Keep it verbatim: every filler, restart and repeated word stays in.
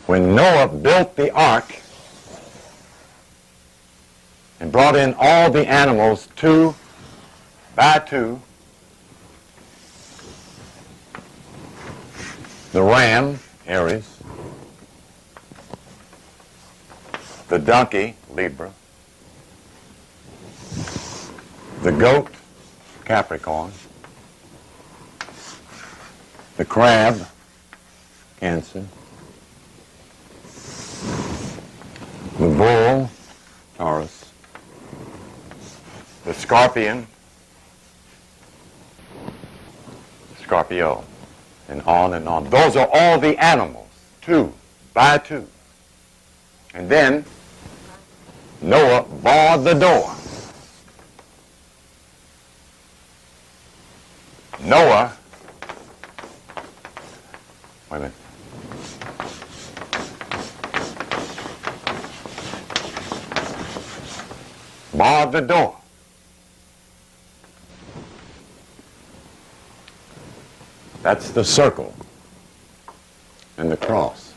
When Noah built the ark and brought in all the animals two by two, the ram, Aries, the donkey, Libra, the goat, Capricorn, the crab, Cancer, the bull, Taurus, the scorpion, Scorpio, and on and on. Those are all the animals, two by two. And then Noah barred the door. Noah, wait a minute. Barred the door. That's the circle and the cross.